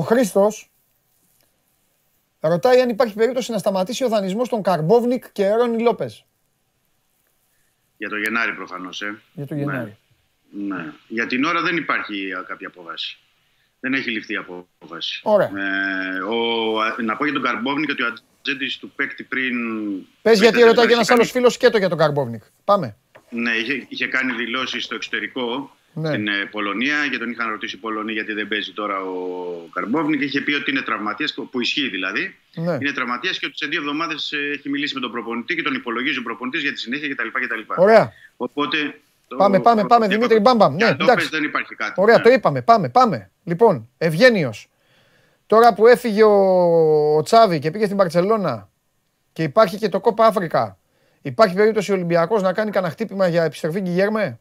Χρήστος ρωτάει αν υπάρχει περίπτωση να σταματήσει ο δανεισμός των Καρμπόβνικ και Ρόνι Λόπεζ. Για το Γενάρη προφανώς, Για το Γενάρη. Ναι. Για την ώρα δεν υπάρχει κάποια απόφαση. Δεν έχει ληφθεί απόφαση. Ωραία. Να πω για τον Καρμπόβνικ ότι ο ατζέντης του παίκτη πριν... Πες γιατί ρωτάει και ένας άλλος φίλος σκέτο για τον Καρμπόβνικ. Πάμε. Ναι, είχε κάνει δηλώσεις στο εξωτερικό, στην Πολωνία, και τον είχαν ρωτήσει οι Πολωνοί γιατί δεν παίζει τώρα ο Καρμπόβνικ. Είχε πει ότι είναι τραυματίας, που ισχύει δηλαδή. Ναι. Είναι τραυματίας και ότι σε 2 εβδομάδες έχει μιλήσει με τον προπονητή και τον υπολογίζει ο προπονητής για τη συνέχεια κτλ. Ωραία. Οπότε. Πάμε, Δημήτρη, μπαμπαμ. Ναι, εντάξει. Δεν υπάρχει κάτι. Ωραία, το είπαμε. Πάμε. Λοιπόν, Ευγένιος. Τώρα που έφυγε ο Τσάβη και πήγε στην Μπαρτσελώνα και υπάρχει και το Κόπα Αφρικα, υπάρχει περίπτωση ο Ολυμπιακός να κάνει κανένα χτύπημα για επιστροφή Γκιγέρμε?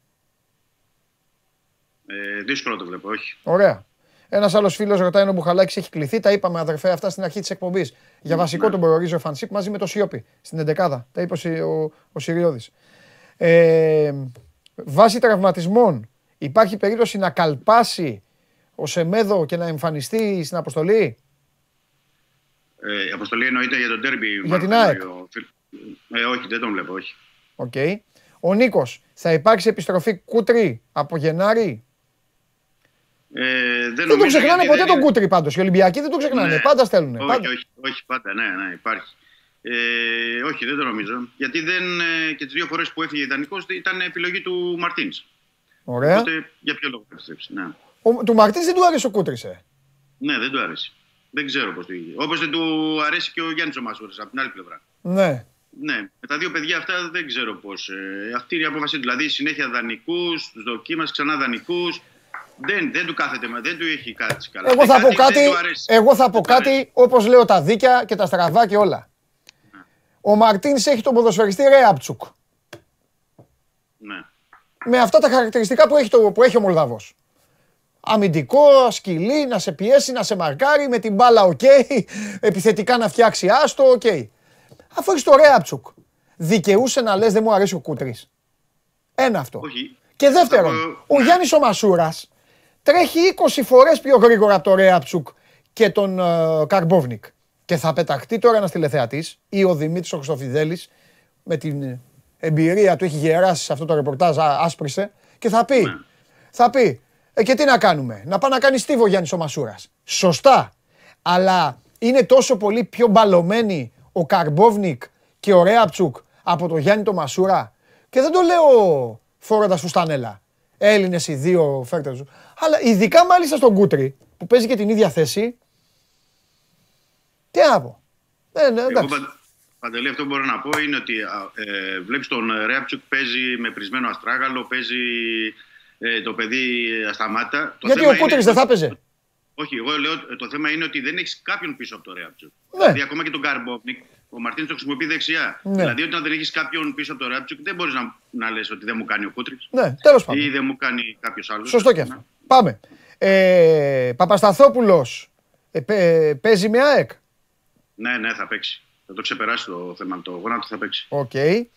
Δύσκολο το βλέπω, όχι. Ωραία. Ένας άλλος φίλος ρωτάει αν ο Μπουχαλάκης έχει κληθεί. Τα είπαμε, αδερφέ, αυτά στην αρχή της εκπομπής. Για βασικό τον προορίζει ο Φανσίπ μαζί με το Σιώπη στην 11η. Τα είπε ο Συριώδης. Βάσει τραυματισμών, υπάρχει περίπτωση να καλπάσει ο Σεμέδο και να εμφανιστεί στην αποστολή? Η αποστολή εννοείται για τον ντέρμπι. Για την ΑΕΚ. Όχι, δεν τον βλέπω, όχι. Okay. Ο Νίκος, θα υπάρξει επιστροφή Κούτρι από Γενάρη? Δεν το ξεχνάνε ποτέ τον Κούτρι πάντως. Οι Ολυμπιακοί δεν το ξεχνάνε. Ναι. Πάντα στέλνουν. Όχι, πάντα. Ναι, υπάρχει. Όχι, δεν το νομίζω. Γιατί και τις 2 φορές που έφυγε ιδανικός ήταν επιλογή του Μαρτίνς. Ωραία. Οπότε για ποιο λόγο θα επιστρέψει? Ναι. Του Μαρτίνς δεν του άρεσε ο Κούτρις. Ναι, δεν του άρεσε. Δεν ξέρω πώς το είχε. Όπως δεν του αρέσει και ο Γιάννης ο Μασούρας από την άλλη πλευρά. Ναι. Ναι, με τα 2 παιδιά αυτά δεν ξέρω πώς. Αυτή είναι η απόφαση του. Δηλαδή συνέχεια δανεικούς, τους δοκίμας, ξανά δανεικούς. Δεν του κάθεται, δεν του έχει κάτσει καλά. Εγώ θα πω κάτι όπως λέω τα δίκαια και τα στραβά και όλα. Ο Μαρτίνς έχει τον ποδοσφαιριστή Ρέαπτσουκ. Ναι. Με αυτά τα χαρακτηριστικά που έχει ο Μολδαβός. Αμυντικό, σκυλί, να σε πιέσει, να σε μαρκάρει, με την μπάλα οκ, επιθετικά να φτιάξει άστο, οκ. Αφού έχεις το Ρέαπτσουκ, δικαιούσε να λες δεν μου αρέσει ο Κούτρις? Ένα αυτό. Όχι. Και δεύτερον, ο Γιάννης ο Μασούρας τρέχει 20 φορές πιο γρήγορα από το Ρέαπτσουκ και τον Καρμπόβνικ. Και θα πεταχτεί τώρα ένας τηλεθεατής ή ο Δημήτρης ο Χριστοφιδέλης, με την εμπειρία του, έχει γεράσει σε αυτό το ρεπορτάζ, άσπρισε, και θα πει, και τι να κάνουμε, να πάει να κάνει στίβο ο Γιάννης ο Μασούρας. Σωστά, αλλά είναι τόσο πολύ πιο μπαλωμένοι ο Καρμπόβνικ και ο Ρέαπτσουκ από το Γιάννη το Μασούρα, και δεν το λέω φορώντας φουστανέλα. Έλληνες οι 2 φέρτες του. Αλλά ειδικά μάλιστα στον Κούτρι, που παίζει και την ίδια θέση. Τι να πω. Παντελή, αυτό που μπορώ να πω είναι ότι βλέπεις τον Ρέαπτσουκ παίζει με πρισμένο αστράγαλο, παίζει το παιδί ασταμάτητα. Γιατί ο Κούτρις δεν θα παίζει? Όχι, εγώ λέω το θέμα είναι ότι δεν έχεις κάποιον πίσω από το Ρέαπτσουκ. Δηλαδή ακόμα και τον Καρμπόβνικ, ο Μαρτίνς το χρησιμοποιεί δεξιά. Ναι. Δηλαδή όταν δεν έχεις κάποιον πίσω από το Ρέαπτσουκ δεν μπορείς να λες ότι δεν μου κάνει ο Κούτρις. Ναι, τέλος πάντων. Ή δεν μου κάνει κάποιος άλλος. Σωστό και αυτό. Πάμε. Παπασταθόπουλος παίζει με ΑΕΚ? Ναι, θα παίξει. Θα το ξεπεράσει το θέμα, το γόνατο θα παίξει. Οκ.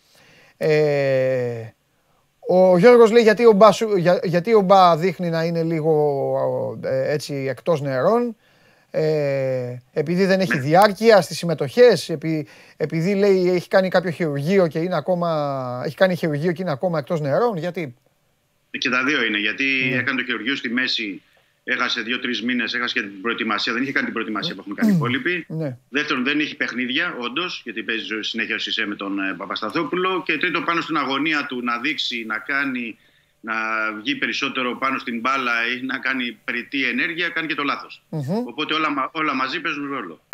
Ο Γιώργος λέει γιατί ο Μπα δείχνει να είναι λίγο έτσι εκτός νερών, επειδή δεν έχει διάρκεια στις συμμετοχές, επειδή λέει έχει κάνει κάποιο χειρουργείο και είναι ακόμα εκτός νερών, γιατί? Και τα 2 είναι, γιατί έκανε το χειρουργείο στη μέση. Έχασε 2-3 μήνες, έχασε και την προετοιμασία. Δεν είχε κάνει την προετοιμασία που έχουν κάνει οι υπόλοιποι. Δεύτερον, δεν είχε παιχνίδια, όντως, γιατί παίζει συνέχεια ο Σισέ με τον Παπασταθόπουλο. Και τρίτο, πάνω στην αγωνία του να δείξει, να κάνει, να βγει περισσότερο πάνω στην μπάλα ή να κάνει περιττή ενέργεια, κάνει και το λάθος. Οπότε όλα μαζί παίζουν ρόλο.